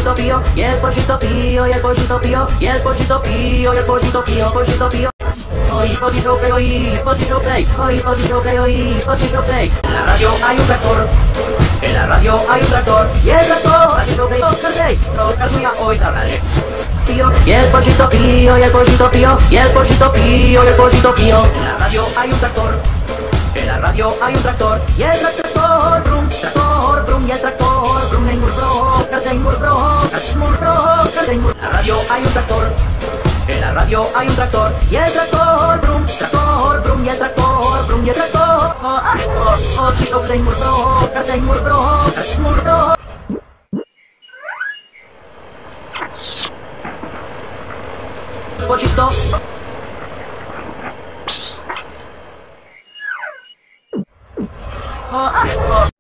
pollito pío, y el pollito pío, y el pollito pío, y el pollito pío, y el pollito pío, pollito pío. Hoy pollito play, hoy pollito play, hoy pollito play, hoy pollito play. En la radio hay un tractor, en la radio hay un tractor, y el tractor, pollito play, Oscar Play, Oscar Tuya, hoy te hablaré. Y el pollito pío, y el pollito pío, y el pollito pío, y el pollito pío. En la radio hay un tractor, en la radio hay un tractor, y el tractor, brum, y el tractor, brum, en murro, cardengur, bro, cardengur. En la radio hay un tractor, en la radio hay un tractor, y el tractor, brum, y el tractor, brum, y el tractor, pollito play, murro, cardengur, bro. Pollito.